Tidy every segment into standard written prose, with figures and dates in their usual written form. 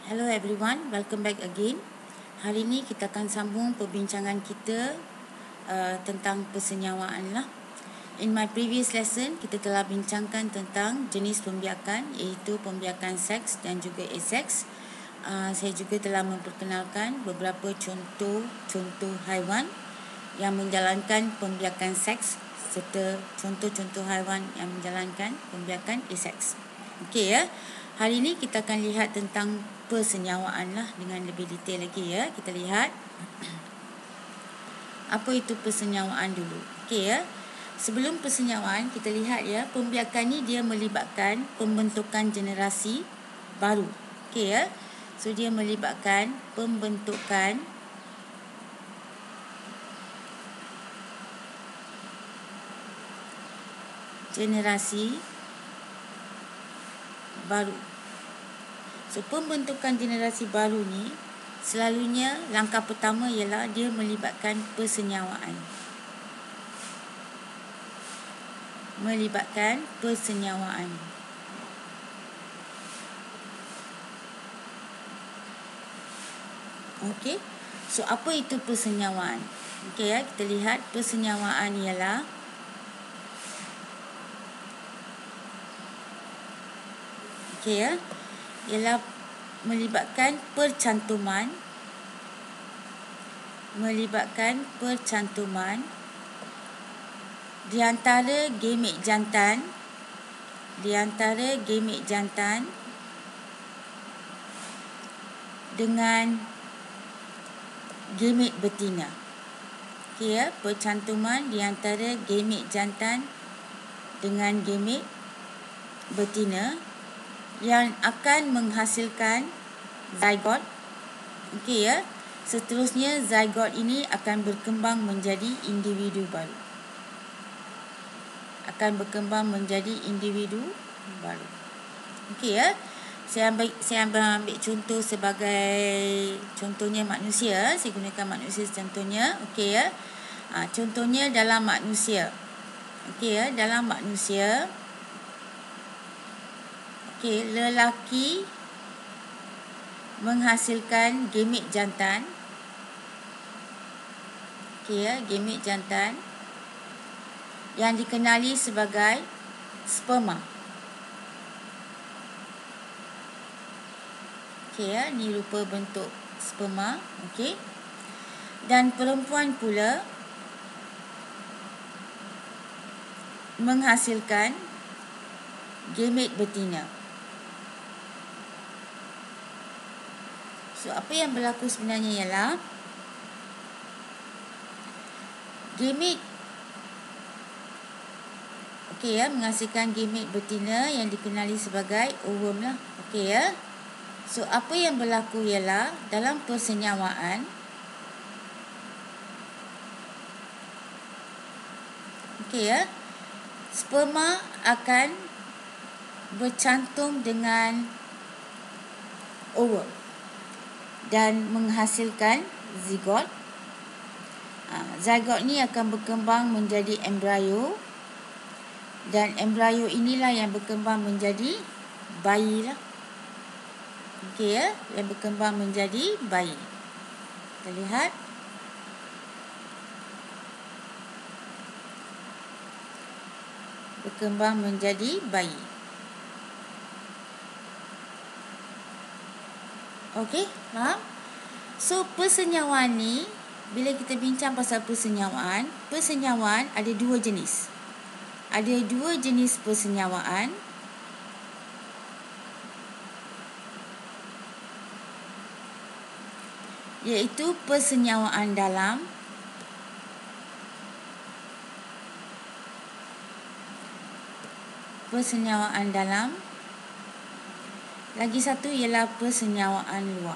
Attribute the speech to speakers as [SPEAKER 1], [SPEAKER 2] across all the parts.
[SPEAKER 1] Hello everyone, welcome back again. Hari ini kita akan sambung perbincangan kita tentang persenyawaan lah. In my previous lesson, kita telah bincangkan tentang jenis pembiakan, iaitu pembiakan seks dan juga aseks. Saya juga telah memperkenalkan beberapa contoh haiwan yang menjalankan pembiakan seks serta contoh-contoh haiwan yang menjalankan pembiakan aseks. Okey ya. Hari ini kita akan lihat tentang persenyawaan lah dengan lebih detail lagi ya. Kita lihat apa itu persenyawaan dulu. Okey ya. Sebelum persenyawaan, kita lihat ya, pembiakan ni dia melibatkan pembentukan generasi baru. Okey ya. So dia melibatkan pembentukan generasi baru. So pembentukan generasi baru ni selalunya langkah pertama ialah dia melibatkan persenyawaan. Melibatkan persenyawaan. Okey. So apa itu persenyawaan? Okey ya, kita lihat persenyawaan ialah ialah melibatkan percantuman di antara gamet jantan dengan gamet betina. Okey ya, percantuman di antara gamet jantan dengan gamet betina yang akan menghasilkan zygote. Okey ya. Seterusnya zygote ini akan berkembang menjadi individu baru. Okey ya. Saya ambil contoh sebagai contohnya manusia. Saya gunakan manusia contohnya. Okey ya. Contohnya dalam manusia. Okey ya, dalam manusia. Okey, lelaki menghasilkan gamet jantan. Okey ya, gamet jantan yang dikenali sebagai sperma. Okey ya, ni rupa bentuk sperma. Okey. Dan perempuan pula menghasilkan gamet betina. So, apa yang berlaku sebenarnya ialah gamet menghasilkan gamet betina yang dikenali sebagai ovum lah. Okey ya. So, apa yang berlaku ialah dalam persenyawaan sperma akan bercantum dengan ovum dan menghasilkan zygote. Zygote ni akan berkembang menjadi embrio, dan embrio inilah yang berkembang menjadi bayi lah. Okey ya, yang berkembang menjadi bayi. Kita lihat. Berkembang menjadi bayi. Okey, faham? So, persenyawaan ni, bila kita bincang pasal persenyawaan ada dua jenis. Ada dua jenis persenyawaan. Iaitu persenyawaan dalam lagi satu ialah persenyawaan luar.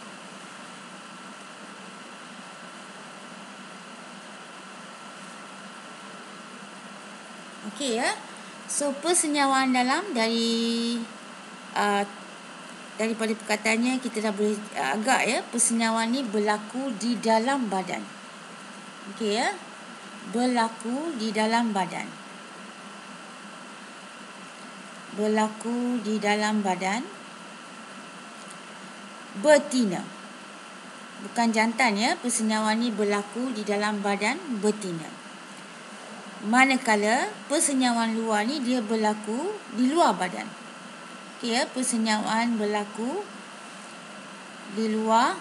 [SPEAKER 1] Okey ya. So persenyawaan dalam daripada perkataannya kita dah boleh agak ya, persenyawaan ni berlaku di dalam badan. Okey ya. Berlaku di dalam badan. betina. Bukan jantan ya, persenyawaan ni berlaku di dalam badan betina. Manakala persenyawaan luar ni dia berlaku di luar badan. Okey ya, persenyawaan berlaku di luar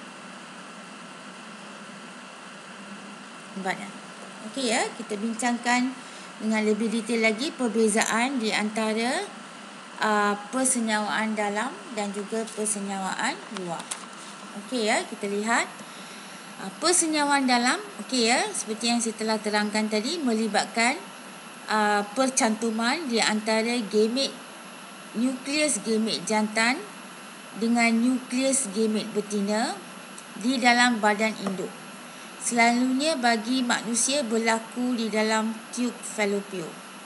[SPEAKER 1] badan. Okey ya, kita bincangkan dengan lebih detail lagi perbezaan di antara persenyawaan dalam dan juga persenyawaan luar. Okey ya, kita lihat persenyawaan dalam. Okey ya, seperti yang saya telah terangkan tadi, melibatkan percantuman di antara nukleus gamet jantan dengan nukleus gamet betina di dalam badan induk. Selalunya bagi manusia berlaku di dalam tube fallopian.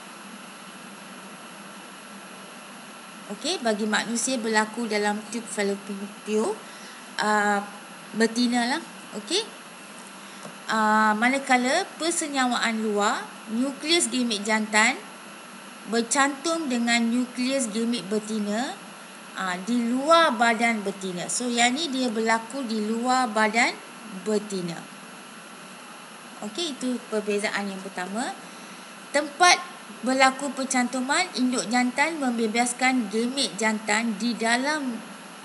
[SPEAKER 1] Okey, bagi manusia berlaku dalam tube fallopian betina lah. Okey. Manakala persenyawaan luar, nukleus gamet jantan bercantum dengan nukleus gamet betina di luar badan betina. So yang ni dia berlaku di luar badan betina. Okey, itu perbezaan yang pertama. Tempat berlaku percantuman, induk jantan membebaskan gamet jantan di dalam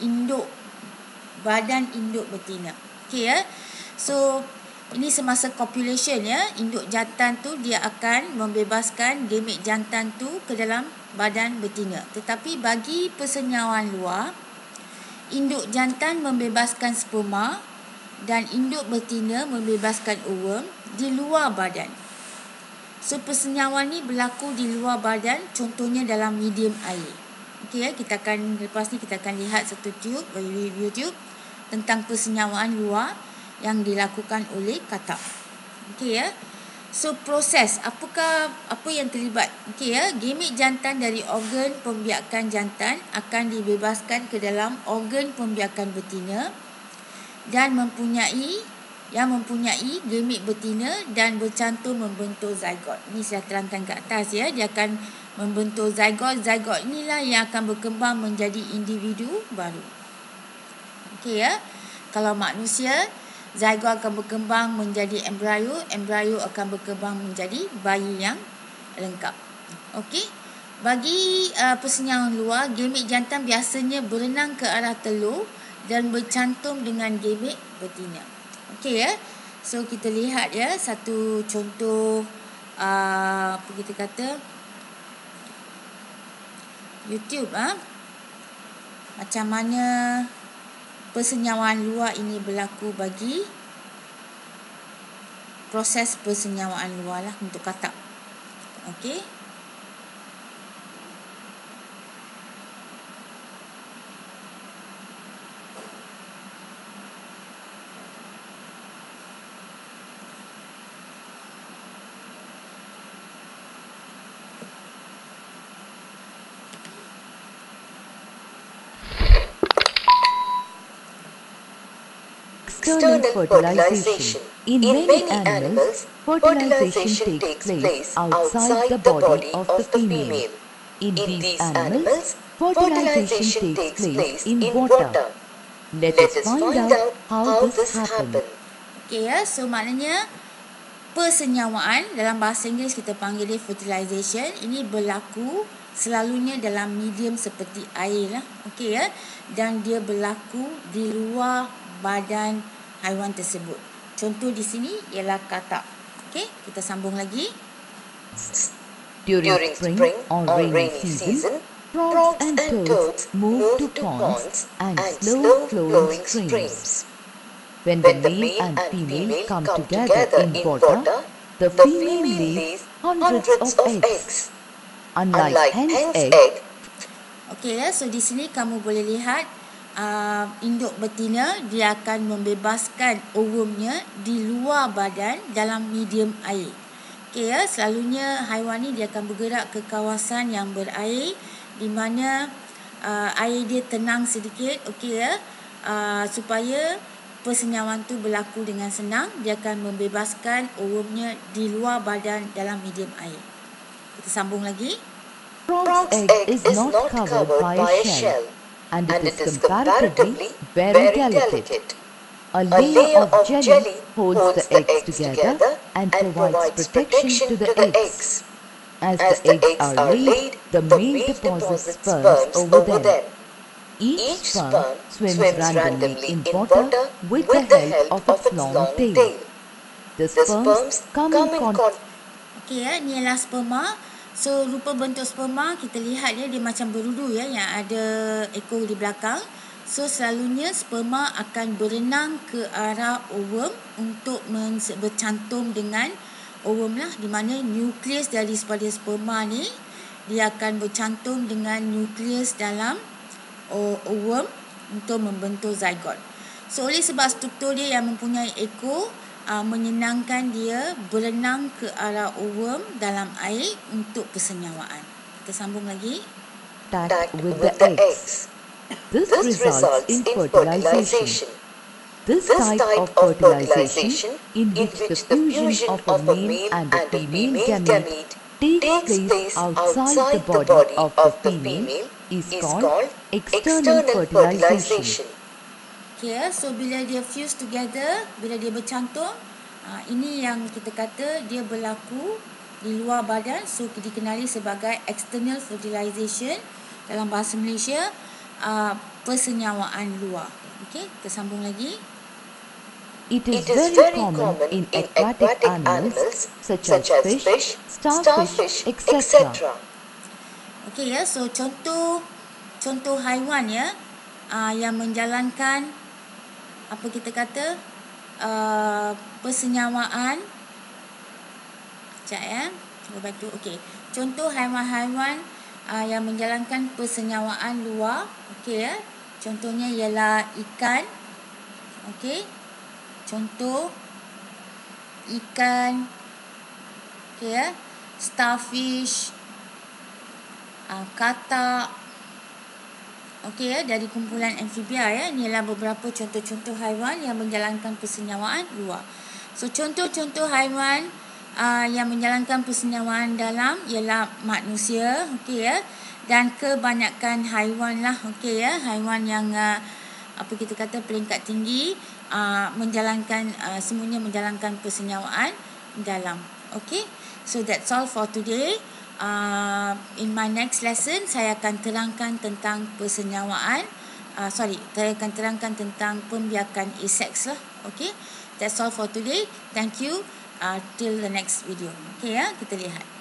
[SPEAKER 1] badan induk betina. Okey ya. So ini semasa copulation ya, induk jantan tu dia akan membebaskan gamet jantan tu ke dalam badan betina. Tetapi bagi persenyawaan luar, induk jantan membebaskan sperma dan induk betina membebaskan ovum di luar badan. So persenyawaan ni berlaku di luar badan, contohnya dalam medium air. Okey ya, lepas ni kita akan lihat satu tube bagi YouTube tentang persenyawaan luar yang dilakukan oleh katak. Okey ya. So proses apa yang terlibat? Okey ya, gamet jantan dari organ pembiakan jantan akan dibebaskan ke dalam organ pembiakan betina dan mempunyai gamet betina dan bercantum membentuk zygote. Ini saya terangkan ke atas ya, dia akan membentuk zygote. Zygote inilah yang akan berkembang menjadi individu baru. Okey ya. Kalau manusia, zygote akan berkembang menjadi embrio, embrio akan berkembang menjadi bayi yang lengkap. Okey. Bagi persenyawaan luar, gamet jantan biasanya berenang ke arah telur dan bercantum dengan gamet betina. Okey ya. So kita lihat ya satu contoh apa kita kata YouTube macam mana persenyawaan luar ini berlaku bagi proses persenyawaan luar lah untuk katak. Okey.
[SPEAKER 2] External fertilization. In many animals, fertilization takes place outside the body of the female. In these animals, fertilization takes place in water. Let us find out how this happens.
[SPEAKER 1] Okay ya, so maknanya persenyawaan dalam bahasa Inggeris kita panggil dia fertilization. Ini berlaku selalunya dalam medium seperti air lah. Okay ya, dan dia berlaku di luar badan haiwan tersebut. Contoh di sini ialah katak. Okey, kita sambung lagi.
[SPEAKER 2] During spring or rainy season, frogs and toads move to ponds and slow-flowing streams. When the male and female come together in water, the female lays hundreds of eggs. Unlike hen's egg.
[SPEAKER 1] Okey ya, so di sini kamu boleh lihat induk betina dia akan membebaskan ovumnya di luar badan dalam medium air. Okey ya, selalunya haiwan ni dia akan bergerak ke kawasan yang berair di mana air dia tenang sedikit. Okey ya, supaya persenyawaan tu berlaku dengan senang, dia akan membebaskan ovumnya di luar badan dalam medium air. Kita sambung lagi.
[SPEAKER 2] Frog's egg is not covered by a shell. and it is comparatively very delicate. A layer of jelly holds the eggs together and provides protection to the eggs. As the eggs are laid, the male deposits sperms over them. Each sperm swims randomly in water with the help of its long tail. The sperms come in contact.
[SPEAKER 1] Okey ya, ni ialah sperma. So rupa bentuk sperma kita lihat dia macam berudu ya, yang ada ekor di belakang. So selalunya sperma akan berenang ke arah ovum untuk bercantum dengan ovum lah, di mana nukleus daripada sperma ni dia akan bercantum dengan nukleus dalam ovum untuk membentuk zygote. So oleh sebab struktur dia yang mempunyai ekor, menyenangkan dia berenang ke arah ovum dalam air untuk persenyawaan. Kita sambung lagi.
[SPEAKER 2] Contact with the eggs. This results in fertilization. This type of fertilization, in which the fusion of a male and a female gamete takes place outside the body of the female, is called external fertilization.
[SPEAKER 1] Okay, so bila dia fuse together, bila dia bercantum, ini yang kita kata dia berlaku di luar badan, so dikenali sebagai external fertilization. Dalam bahasa Malaysia, persenyawaan luar. Okay, kita sambung lagi.
[SPEAKER 2] It is very common in aquatic animals such as fish, starfish, etc.
[SPEAKER 1] Okay ya, so contoh haiwan ya, yang menjalankan apa kita kata persenyawaan. Sekejap ya, go back to, okay. Contoh haiwan-haiwan yang menjalankan persenyawaan luar, okay ya. Contohnya ialah ikan, okay. Contoh ikan, okay ya, starfish, katak, okey ya, dari kumpulan amfibia ya. Ini adalah beberapa contoh-contoh haiwan yang menjalankan persenyawaan luar. So contoh-contoh haiwan yang menjalankan persenyawaan dalam ialah manusia, okey ya, dan kebanyakan haiwan lah, okey ya, haiwan yang apa kita kata peringkat tinggi, menjalankan semuanya menjalankan persenyawaan dalam. Okay, so that's all for today. In my next lesson, saya akan terangkan tentang persenyawaan. Saya akan terangkan tentang pembiakan aseks lah. Okay, that's all for today. Thank you. Till the next video. Okay ya, kita lihat.